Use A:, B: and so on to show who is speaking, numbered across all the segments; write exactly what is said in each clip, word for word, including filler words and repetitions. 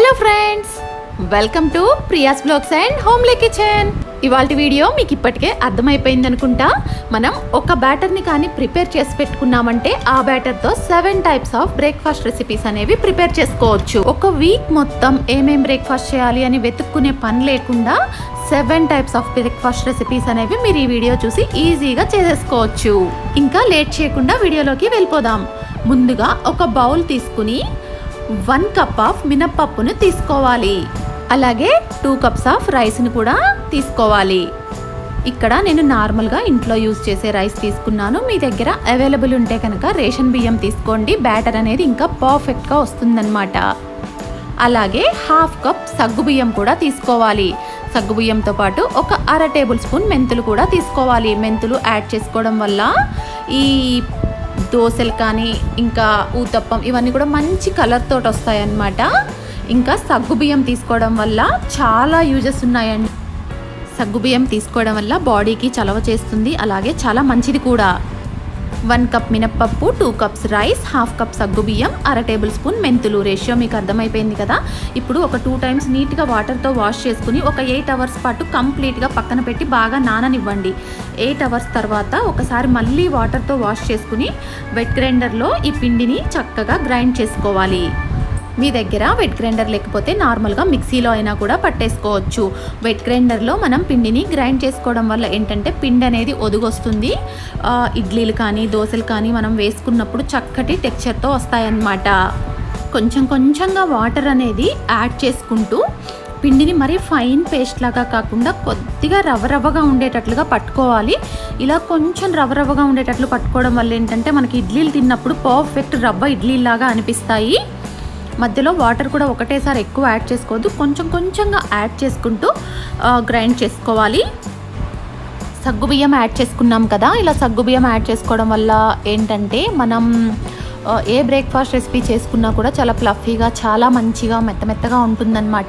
A: Hello friends, welcome to Priya's blogs and homely kitchen. ఇవాల్టి video మీకు ఇప్పటికే అర్థమైపోయింది అనుకుంటా. మనం ఒక బ్యాటర్ని కానీ ప్రిపేర్ చేసి పెట్టుకున్నామంటే ఆ బ్యాటర్తో seven types of breakfast recipes అనేవి ప్రిపేర్ చేసుకోవచ్చు. ఒక వీక్ మొత్తం ఏమేం బ్రేక్ఫాస్ట్ చేయాలి అని వెతుక్కునే పని లేకుండా seven types of breakfast recipes అనేవి మీరు ఈ వీడియో చూసి ఈజీగా చేసేసుకోవచ్చు. ఇంకా లేట్ చేయకుండా వీడియోలోకి వెళ్ళిపోదాం. ముందుగా ఒక బౌల్ తీసుకుని వన్ కప్ ఆఫ్ మినప్పప్పును తీసుకోవాలి. అలాగే టూ కప్స్ ఆఫ్ రైస్ని కూడా తీసుకోవాలి. ఇక్కడ నేను నార్మల్గా ఇంట్లో యూజ్ చేసే రైస్ తీసుకున్నాను. మీ దగ్గర అవైలబుల్ ఉంటే కనుక రేషన్ బియ్యం తీసుకోండి. బ్యాటర్ అనేది ఇంకా పర్ఫెక్ట్గా వస్తుందన్నమాట. అలాగే హాఫ్ కప్ సగ్గుబియ్యం కూడా తీసుకోవాలి. సగ్గుబియ్యంతో పాటు ఒక అర టేబుల్ స్పూన్ మెంతులు కూడా తీసుకోవాలి. మెంతులు యాడ్ చేసుకోవడం వల్ల ఈ దోశలు కానీ ఇంకా ఊతప్పం ఇవన్నీ కూడా మంచి కలర్ తోటి వస్తాయి అన్నమాట. ఇంకా సగ్గుబియ్యం తీసుకోవడం వల్ల చాలా యూజెస్ ఉన్నాయండి. సగ్గుబియ్యం తీసుకోవడం వల్ల బాడీకి చలవ చేస్తుంది, అలాగే చాలా మంచిది కూడా. వన్ కప్ మినప్పప్పు, two cups rice, half cup సగ్గుబియ్యం, అర టేబుల్ స్పూన్ మెంతులు. రేషియో మీకు అర్థమైపోయింది కదా. ఇప్పుడు ఒక టూ టైమ్స్ నీట్గా వాటర్తో వాష్ చేసుకుని ఒక ఎయిట్ అవర్స్ పాటు కంప్లీట్గా పక్కన పెట్టి బాగా నాననివ్వండి. ఎయిట్ అవర్స్ తర్వాత ఒకసారి మళ్ళీ వాటర్తో వాష్ చేసుకుని వెట్ గ్రైండర్లో ఈ పిండిని చక్కగా గ్రైండ్ చేసుకోవాలి. మీ దగ్గర వెట్ గ్రైండర్ లేకపోతే నార్మల్గా మిక్సీలో అయినా కూడా పట్టేసుకోవచ్చు. వెట్ గ్రైండర్లో మనం పిండిని గ్రైండ్ చేసుకోవడం వల్ల ఏంటంటే పిండి అనేది ఒదుగొస్తుంది. ఇడ్లీలు కానీ దోశలు కానీ మనం వేసుకున్నప్పుడు చక్కటి టెక్స్చర్తో వస్తాయన్నమాట. కొంచెం కొంచెంగా వాటర్ అనేది యాడ్ చేసుకుంటూ పిండిని మరీ ఫైన్ పేస్ట్ లాగా కాకుండా కొద్దిగా రవ్వ రవ్వగా ఉండేటట్లుగా పట్టుకోవాలి. ఇలా కొంచెం రవ్వ రవ్వగా ఉండేటట్లు పట్టుకోవడం వల్ల ఏంటంటే మనకి ఇడ్లీలు తిన్నప్పుడు పర్ఫెక్ట్ రవ్వ ఇడ్లీలాగా అనిపిస్తాయి. మధ్యలో వాటర్ కూడా ఒకటేసారి ఎక్కువ యాడ్ చేసుకోవద్దు, కొంచెం కొంచెంగా యాడ్ చేసుకుంటూ గ్రైండ్ చేసుకోవాలి. సగ్గుబియ్యం యాడ్ చేసుకున్నాం కదా. ఇలా సగ్గుబియ్యం యాడ్ చేసుకోవడం వల్ల ఏంటంటే మనం ఏ బ్రేక్ఫాస్ట్ రెసిపీ చేసుకున్నా కూడా చాలా ఫ్లఫీగా చాలా మంచిగా మెత్త మెత్తగా ఉంటుందన్నమాట.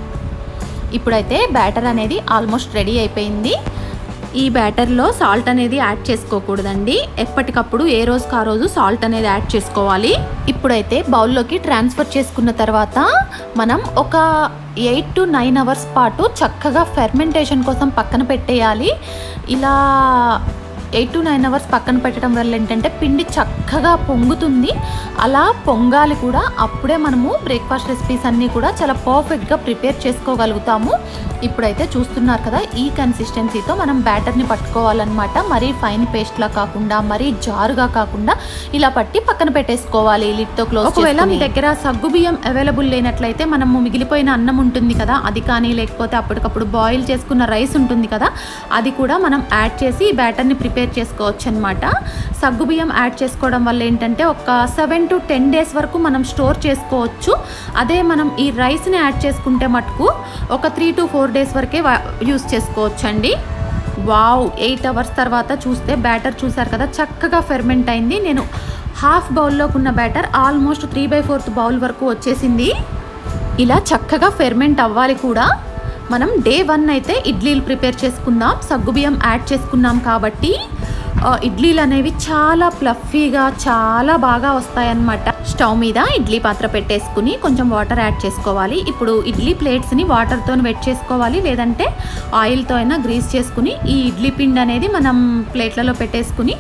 A: ఇప్పుడైతే బ్యాటర్ అనేది ఆల్మోస్ట్ రెడీ అయిపోయింది. ఈ బ్యాటర్లో సాల్ట్ అనేది యాడ్ చేసుకోకూడదండి. ఎప్పటికప్పుడు ఏ రోజుకి ఆ రోజు సాల్ట్ అనేది యాడ్ చేసుకోవాలి. ఇప్పుడైతే బౌల్లోకి ట్రాన్స్ఫర్ చేసుకున్న తర్వాత మనం ఒక ఎయిట్ టు నైన్ అవర్స్ పాటు చక్కగా ఫెర్మెంటేషన్ కోసం పక్కన పెట్టేయాలి. ఇలా ఎయిట్ టు నైన్ అవర్స్ పక్కన పెట్టడం వల్ల ఏంటంటే పిండి చక్కగా పొంగుతుంది. అలా పొంగాలి కూడా. అప్పుడే మనము బ్రేక్ఫాస్ట్ రెసిపీస్ అన్నీ కూడా చాలా పర్ఫెక్ట్గా ప్రిపేర్ చేసుకోగలుగుతాము. ఇప్పుడైతే చూస్తున్నారు కదా, ఈ కన్సిస్టెన్సీతో మనం బ్యాటర్ని పట్టుకోవాలన్నమాట. మరీ ఫైన్ పేస్ట్లా కాకుండా మరీ జారుగా కాకుండా ఇలా పట్టి పక్కన పెట్టేసుకోవాలి లిడ్తో క్లోజ్. ఒకవేళ మీ దగ్గర సగ్గుబియ్యం అవైలబుల్ లేనట్లయితే మనము మిగిలిపోయిన అన్నం ఉంటుంది కదా, అది కానీ లేకపోతే అప్పటికప్పుడు బాయిల్ చేసుకున్న రైస్ ఉంటుంది కదా, అది కూడా మనం యాడ్ చేసి ఈ బ్యాటర్ని ప్రిపేర్ చేసుకోవచ్చు అనమాట. సగ్గుబియ్యం యాడ్ చేసుకోవడం వల్ల ఏంటంటే ఒక సెవెన్ టు టెన్ డేస్ వరకు మనం స్టోర్ చేసుకోవచ్చు. అదే మనం ఈ రైస్ని యాడ్ చేసుకుంటే మటుకు ఒక త్రీ టు ఫోర్ డేస్ వరకే యూస్ చేసుకోవచ్చు అండి. వావ్, ఎయిట్ అవర్స్ తర్వాత చూస్తే బ్యాటర్ చూసారు కదా చక్కగా ఫెర్మెంట్ అయింది. నేను హాఫ్ బౌల్లోకి ఉన్న batter almost three by fourth bowl వరకు వచ్చేసింది. ఇలా చక్కగా ఫెర్మెంట్ అవ్వాలి కూడా. మనం డే వన్ అయితే ఇడ్లీలు ప్రిపేర్ చేసుకుందాం. సగ్గుబియ్యం యాడ్ చేసుకున్నాం కాబట్టి ఇడ్లీలు అనేవి చాలా ఫ్లఫీగా చాలా బాగా వస్తాయన్నమాట. స్టవ్ మీద ఇడ్లీ పాత్ర పెట్టేసుకుని కొంచెం వాటర్ యాడ్ చేసుకోవాలి. ఇప్పుడు ఇడ్లీ ప్లేట్స్ని వాటర్తో వెట్ చేసుకోవాలి, లేదంటే ఆయిల్తో అయినా గ్రీస్ చేసుకుని ఈ ఇడ్లీ పిండి అనేది మనం ప్లేట్లలో పెట్టేసుకుని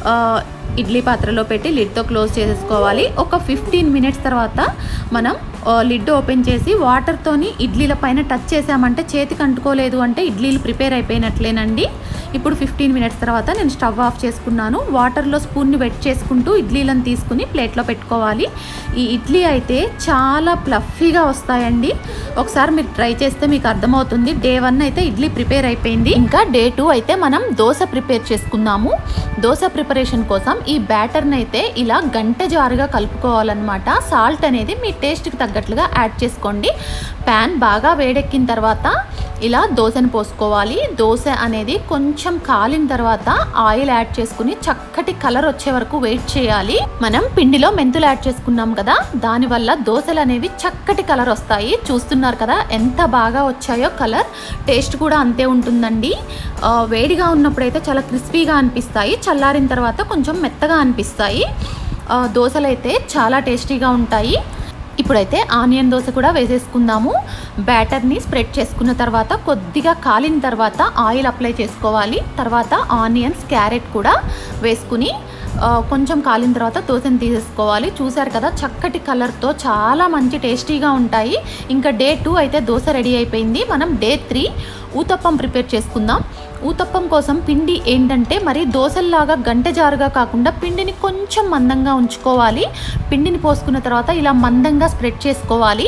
A: ఇడ్లీ పాత్రలో పెట్టి లిడ్తో క్లోజ్ చేసేసుకోవాలి. ఒక ఫిఫ్టీన్ మినిట్స్ తర్వాత మనం లిడ్ ఓపెన్ చేసి వాటర్తోని ఇడ్లీల పైన టచ్ చేసామంటే చేతికి అంటుకోలేదు అంటే ఇడ్లీలు ప్రిపేర్ అయిపోయినట్లేనండి. ఇప్పుడు ఫిఫ్టీన్ మినిట్స్ తర్వాత నేను స్టవ్ ఆఫ్ చేసుకున్నాను. వాటర్లో స్పూన్ని వెట్ చేసుకుంటూ ఇడ్లీలను తీసుకుని ప్లేట్లో పెట్టుకోవాలి. ఈ ఇడ్లీ అయితే చాలా ఫ్లఫీగా వస్తాయండి. ఒకసారి మీరు ట్రై చేస్తే మీకు అర్థమవుతుంది. డే వన్ అయితే ఇడ్లీ ప్రిపేర్ అయిపోయింది. ఇంకా డే టూ అయితే మనం దోశ ప్రిపేర్ చేసుకుందాము. దోశ ప్రిపరేషన్ కోసం ఈ బ్యాటర్ని అయితే ఇలా గంటె జారుగా కలుపుకోవాలన్నమాట. సాల్ట్ అనేది మీ టేస్ట్కి తగ్గట్లుగా యాడ్ చేసుకోండి. ప్యాన్ బాగా వేడెక్కిన తర్వాత ఇలా దోశను పోసుకోవాలి. దోశ అనేది కొంచెం కాలిన తర్వాత ఆయిల్ యాడ్ చేసుకుని చక్కటి కలర్ వచ్చే వరకు వెయిట్ చేయాలి. మనం పిండిలో మెంతులు యాడ్ చేసుకున్నాం కదా, దానివల్ల దోశలు అనేవి చక్కటి కలర్ వస్తాయి. చూస్తున్నారు కదా ఎంత బాగా వచ్చాయో కలర్. టేస్ట్ కూడా అంతే ఉంటుందండి. వేడిగా ఉన్నప్పుడైతే చాలా క్రిస్పీగా అనిపిస్తాయి, చల్లారిన తర్వాత కొంచెం మెత్తగా అనిపిస్తాయి. దోశలు అయితే చాలా టేస్టీగా ఉంటాయి. ఇప్పుడైతే ఆనియన్ దోశ కూడా వేసేసుకుందాము. బ్యాటర్ని స్ప్రెడ్ చేసుకున్న తర్వాత కొద్దిగా కాలిన తర్వాత ఆయిల్ అప్లై చేసుకోవాలి. తర్వాత ఆనియన్స్, క్యారెట్ కూడా వేసుకుని కొంచెం కాలిన తర్వాత దోశని తీసేసుకోవాలి. చూసారు కదా చక్కటి కలర్తో చాలా మంచి టేస్టీగా ఉంటాయి. ఇంకా డే టూ అయితే దోశ రెడీ అయిపోయింది. మనం డే త్రీ ఊతప్పం ప్రిపేర్ చేసుకుందాం. ఊతప్పం కోసం పిండి ఏంటంటే మరి దోశల్లాగా గంట జారుగా కాకుండా పిండిని కొంచెం మందంగా ఉంచుకోవాలి. పిండిని పోసుకున్న తర్వాత ఇలా మందంగా స్ప్రెడ్ చేసుకోవాలి.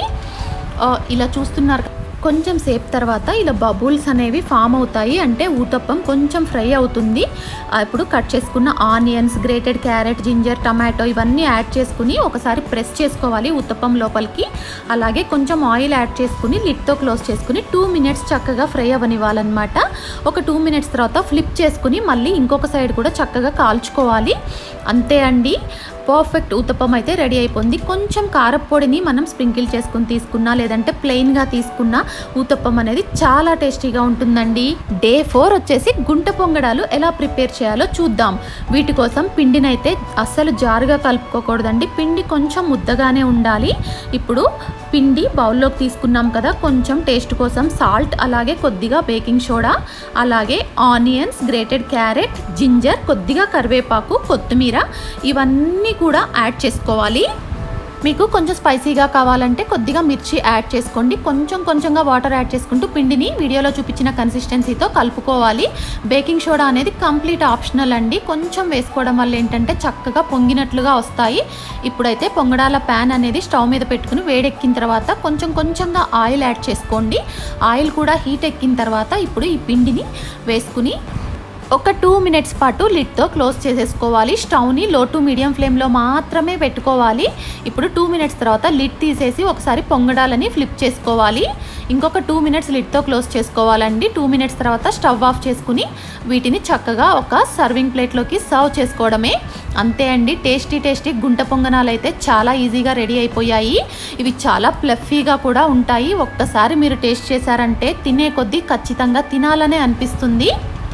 A: ఇలా చూస్తున్నారు కొంచెం సేపు తర్వాత ఇలా బబుల్స్ అనేవి ఫామ్ అవుతాయి, అంటే ఊతప్పం కొంచెం ఫ్రై అవుతుంది. ఇప్పుడు కట్ చేసుకున్న onions, grated carrot, ginger, tomato ఇవన్నీ యాడ్ చేసుకుని ఒకసారి ప్రెస్ చేసుకోవాలి ఊతప్పం లోపలికి. అలాగే కొంచెం ఆయిల్ యాడ్ చేసుకుని లిడ్తో క్లోజ్ చేసుకుని టూ మినిట్స్ చక్కగా ఫ్రై అవ్వనివ్వాలన్నమాట. ఒక టూ మినిట్స్ తర్వాత ఫ్లిప్ చేసుకుని మళ్ళీ ఇంకొక సైడ్ కూడా చక్కగా కాల్చుకోవాలి. అంతే అండి, పర్ఫెక్ట్ ఊతప్పం అయితే రెడీ అయిపోయింది. కొంచెం కారపొడిని మనం స్ప్రింకిల్ చేసుకుని తీసుకున్నా లేదంటే ప్లెయిన్గా తీసుకున్నా ఊతప్పం అనేది చాలా టేస్టీగా ఉంటుందండి. డే ఫోర్ వచ్చేసి గుంట పొంగడాలు ఎలా ప్రిపేర్ చేయాలో చూద్దాం. వీటి కోసం పిండిని అయితే అస్సలు జారుగా కలుపుకోకూడదండి, పిండి కొంచెం ముద్దగానే ఉండాలి. ఇప్పుడు పిండి బౌల్లోకి తీసుకున్నాం కదా, కొంచెం టేస్ట్ కోసం సాల్ట్, అలాగే కొద్దిగా బేకింగ్ సోడా, అలాగే ఆనియన్స్, గ్రేటెడ్ క్యారెట్, జింజర్, కొద్దిగా కరివేపాకు, కొత్తిమీర ఇవన్నీ కూడా యాడ్ చేసుకోవాలి. మీకు కొంచెం స్పైసీగా కావాలంటే కొద్దిగా మిర్చి యాడ్ చేసుకోండి. కొంచెం కొంచెంగా వాటర్ యాడ్ చేసుకుంటూ పిండిని వీడియోలో చూపించిన కన్సిస్టెన్సీతో కలుపుకోవాలి. బేకింగ్ సోడా అనేది కంప్లీట్ ఆప్షనల్ అండి, కొంచెం వేసుకోవడం వల్ల ఏంటంటే చక్కగా పొంగినట్లుగా వస్తాయి. ఇప్పుడైతే పొంగడాల ప్యాన్ అనేది స్టవ్ మీద పెట్టుకుని వేడెక్కిన తర్వాత కొంచెం కొంచెంగా ఆయిల్ యాడ్ చేసుకోండి. ఆయిల్ కూడా హీట్ ఎక్కిన తర్వాత ఇప్పుడు ఈ పిండిని వేసుకుని ఒక టూ మినిట్స్ పాటు లిడ్తో క్లోజ్ చేసేసుకోవాలి. స్టవ్ని లో టు మీడియం ఫ్లేమ్లో మాత్రమే పెట్టుకోవాలి. ఇప్పుడు టూ మినిట్స్ తర్వాత లిడ్ తీసేసి ఒకసారి పొంగడాలని ఫ్లిప్ చేసుకోవాలి. ఇంకొక టూ మినిట్స్ లిడ్తో క్లోజ్ చేసుకోవాలండి. టూ మినిట్స్ తర్వాత స్టవ్ ఆఫ్ చేసుకుని వీటిని చక్కగా ఒక సర్వింగ్ ప్లేట్లోకి సర్వ్ చేసుకోవడమే. అంతే అండి, టేస్టీ టేస్టీ గుంట పొంగనాలు అయితే చాలా ఈజీగా రెడీ అయిపోయాయి. ఇవి చాలా ప్లఫీగా కూడా ఉంటాయి. ఒక్కసారి మీరు టేస్ట్ చేశారంటే తినే కొద్దీ ఖచ్చితంగా తినాలనే అనిపిస్తుంది.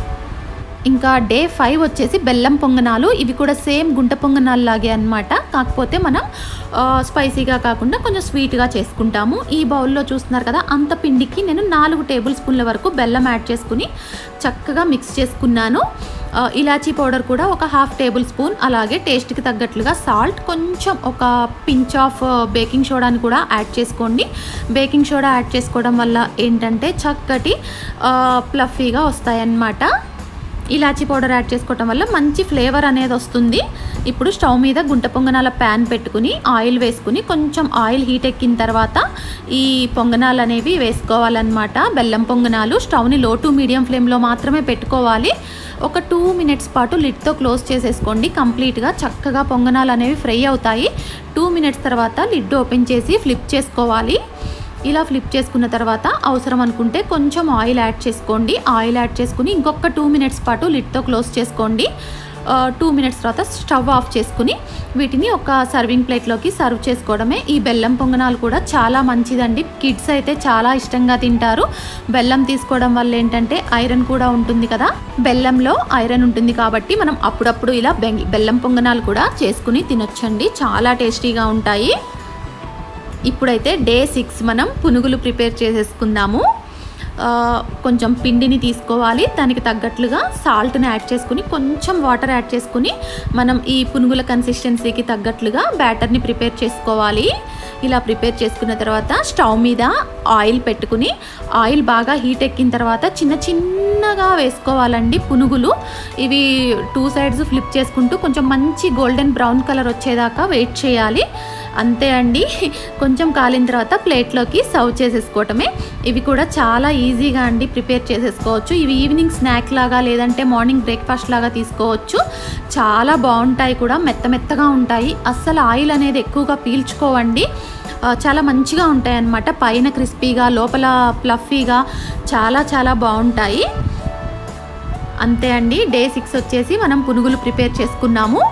A: ఇంకా డే ఫైవ్ వచ్చేసి బెల్లం పొంగనాలు. ఇవి కూడా సేమ్ గుంట పొంగనాలు లాగే అనమాట, కాకపోతే మనం స్పైసీగా కాకుండా కొంచెం స్వీట్గా చేసుకుంటాము. ఈ బౌల్లో చూస్తున్నారు కదా, అంత పిండికి నేను నాలుగు టేబుల్ స్పూన్ల వరకు బెల్లం యాడ్ చేసుకుని చక్కగా మిక్స్ చేసుకున్నాను. ఇలాచీ పౌడర్ కూడా ఒక హాఫ్ టేబుల్ స్పూన్, అలాగే టేస్ట్కి తగ్గట్లుగా సాల్ట్, కొంచెం ఒక పించ్ ఆఫ్ బేకింగ్ సోడాని కూడా యాడ్ చేసుకోండి. బేకింగ్ సోడా యాడ్ చేసుకోవడం వల్ల ఏంటంటే చక్కటి ప్లఫీగా వస్తాయన్నమాట. ఇలాచీ పౌడర్ యాడ్ చేసుకోవటం వల్ల మంచి ఫ్లేవర్ అనేది వస్తుంది. ఇప్పుడు స్టవ్ మీద గుంట పొంగనాల ప్యాన్ పెట్టుకుని ఆయిల్ వేసుకుని కొంచెం ఆయిల్ హీట్ ఎక్కిన తర్వాత ఈ పొంగనాలు అనేవి వేసుకోవాలన్నమాట. బెల్లం పొంగనాలు స్టవ్ని లో టు మీడియం ఫ్లేమ్లో మాత్రమే పెట్టుకోవాలి. ఒక టూ మినిట్స్ పాటు లిడ్తో క్లోజ్ చేసేసుకోండి. కంప్లీట్గా చక్కగా పొంగనాలు అనేవి ఫ్రై అవుతాయి. టూ మినిట్స్ తర్వాత లిడ్ ఓపెన్ చేసి ఫ్లిప్ చేసుకోవాలి. ఇలా ఫ్లిప్ చేసుకున్న తర్వాత అవసరం అనుకుంటే కొంచెం ఆయిల్ యాడ్ చేసుకోండి. ఆయిల్ యాడ్ చేసుకుని ఇంకొక టూ మినిట్స్ పాటు లిడ్తో క్లోజ్ చేసుకోండి. టూ మినిట్స్ తర్వాత స్టవ్ ఆఫ్ చేసుకుని వీటిని ఒక సర్వింగ్ ప్లేట్లోకి సర్వ్ చేసుకోవడమే. ఈ బెల్లం పొంగనాలు కూడా చాలా మంచిదండి, కిడ్స్ అయితే చాలా ఇష్టంగా తింటారు. బెల్లం తీసుకోవడం వల్ల ఏంటంటే ఐరన్ కూడా ఉంటుంది కదా, బెల్లంలో ఐరన్ ఉంటుంది కాబట్టి మనం అప్పుడప్పుడు ఇలా బెల్లం పొంగనాలు కూడా చేసుకుని తినొచ్చండి, చాలా టేస్టీగా ఉంటాయి. ఇప్పుడైతే డే సిక్స్ మనం పునుగులు ప్రిపేర్ చేసేసుకుందాము. కొంచెం పిండిని తీసుకోవాలి, దానికి తగ్గట్లుగా సాల్ట్ని యాడ్ చేసుకుని కొంచెం వాటర్ యాడ్ చేసుకుని మనం ఈ పునుగుల కన్సిస్టెన్సీకి తగ్గట్లుగా బ్యాటర్ని ప్రిపేర్ చేసుకోవాలి. ఇలా ప్రిపేర్ చేసుకున్న తర్వాత స్టవ్ మీద ఆయిల్ పెట్టుకుని ఆయిల్ బాగా హీట్ ఎక్కిన తర్వాత చిన్న చిన్నగా వేసుకోవాలండి పునుగులు. ఇవి టూ సైడ్స్ ఫ్లిప్ చేసుకుంటూ కొంచెం మంచి గోల్డెన్ బ్రౌన్ కలర్ వచ్చేదాకా వెయిట్ చేయాలి. అంతే అండి, కొంచెం కాలిన తర్వాత ప్లేట్లోకి సర్వ్ చేసేసుకోవటమే. ఇవి కూడా చాలా ఈజీగా అండి ప్రిపేర్ చేసేసుకోవచ్చు. ఇవి ఈవినింగ్ స్నాక్ లాగా లేదంటే మార్నింగ్ బ్రేక్ఫాస్ట్ లాగా తీసుకోవచ్చు. చాలా బాగుంటాయి కూడా, మెత్త మెత్తగా ఉంటాయి, అస్సలు ఆయిల్ అనేది ఎక్కువగా పీల్చుకోవండి, చాలా మంచిగా ఉంటాయి అన్నమాట. పైన క్రిస్పీగా లోపల ప్లఫీగా చాలా చాలా బాగుంటాయి. అంతే అండి, డే సిక్స్ వచ్చేసి మనం పునుగులు ప్రిపేర్ చేసుకున్నాము.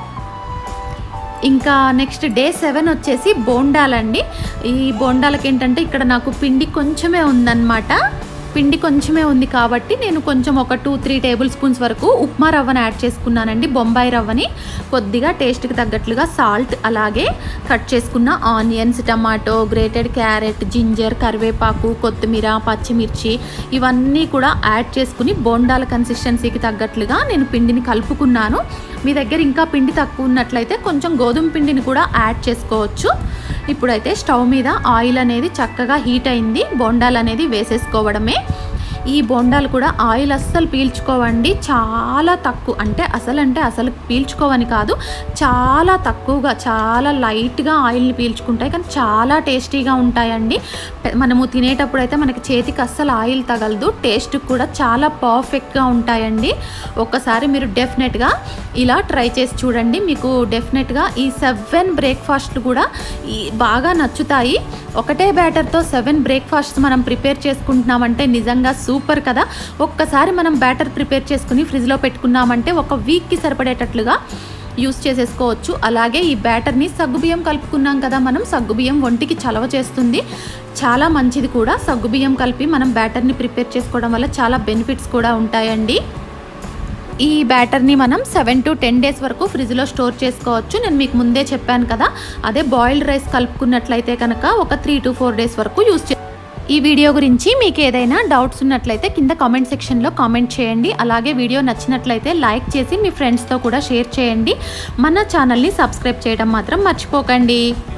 A: ఇంకా నెక్స్ట్ డే సెవెన్ వచ్చేసి బోండాలండి. ఈ బోండాలకి ఏంటంటే ఇక్కడ నాకు పిండి కొంచెమే ఉందన్నమాట. పిండి కొంచెమే ఉంది కాబట్టి నేను కొంచెం ఒక టూ త్రీ టేబుల్ స్పూన్స్ వరకు ఉప్మా రవ్వని యాడ్ చేసుకున్నానండి, బొంబాయి రవ్వని. కొద్దిగా టేస్ట్కి తగ్గట్లుగా సాల్ట్, అలాగే కట్ చేసుకున్న onions, tomato, grated carrot, ginger, కరివేపాకు, కొత్తిమీర, పచ్చిమిర్చి ఇవన్నీ కూడా యాడ్ చేసుకుని బోండాల కన్సిస్టెన్సీకి తగ్గట్లుగా నేను పిండిని కలుపుకున్నాను. మీ దగ్గర ఇంకా పిండి తక్కువ ఉన్నట్లయితే కొంచెం గోధుమ పిండిని కూడా యాడ్ చేసుకోవచ్చు. ఇప్పుడైతే స్టవ్ మీద ఆయిల్ అనేది చక్కగా హీట్ అయింది, బోండాలు అనేది వేసేసుకోవడమే. ఈ బోండాలు కూడా ఆయిల్ అస్సలు పీల్చుకోవండి, చాలా తక్కువ, అంటే అసలు అంటే అసలు పీల్చుకోవని కాదు, చాలా తక్కువగా, చాలా లైట్గా ఆయిల్ని పీల్చుకుంటాయి, కానీ చాలా టేస్టీగా ఉంటాయండి. మనము తినేటప్పుడు అయితే మనకి చేతికి అస్సలు ఆయిల్ తగలదు, టేస్ట్ కూడా చాలా పర్ఫెక్ట్గా ఉంటాయండి. ఒక్కసారి మీరు డెఫినెట్గా ఇలా ట్రై చేసి చూడండి, మీకు డెఫినెట్గా ఈ సెవెన్ బ్రేక్ఫాస్ట్లు కూడా ఈ బాగా నచ్చుతాయి. ఒకటే బ్యాటర్తో సెవెన్ బ్రేక్ఫాస్ట్స్ మనం ప్రిపేర్ చేసుకుంటున్నామంటే నిజంగా సూపర్ కదా. ఒక్కసారి మనం బ్యాటర్ ప్రిపేర్ చేసుకుని ఫ్రిడ్జ్లో పెట్టుకున్నామంటే ఒక వీక్కి సరిపడేటట్లుగా యూస్ చేసేసుకోవచ్చు. అలాగే ఈ బ్యాటర్ని సగ్గుబియ్యం కలుపుకున్నాం కదా మనం, సగ్గుబియ్యం ఒంటికి చలవ చేస్తుంది, చాలా మంచిది కూడా. సగ్గుబియ్యం కలిపి మనం బ్యాటర్ని ప్రిపేర్ చేసుకోవడం వల్ల చాలా బెనిఫిట్స్ కూడా ఉంటాయండి. ఈ బ్యాటర్ని మనం సెవెన్ టు టెన్ డేస్ వరకు ఫ్రిడ్జ్లో స్టోర్ చేసుకోవచ్చు. నేను మీకు ముందే చెప్పాను కదా, అదే బాయిల్డ్ రైస్ కలుపుకున్నట్లయితే కనుక ఒక త్రీ టు ఫోర్ డేస్ వరకు యూస్ చే ఈ వీడియో గురించి మీకు ఏదైనా డౌట్స్ ఉన్నట్లయితే కింద కామెంట్ సెక్షన్లో కామెంట్ చేయండి. అలాగే వీడియో నచ్చినట్లయితే లైక్ చేసి మీ ఫ్రెండ్స్తో కూడా షేర్ చేయండి. మన ఛానల్ని సబ్స్క్రైబ్ చేయడం మాత్రం మర్చిపోకండి.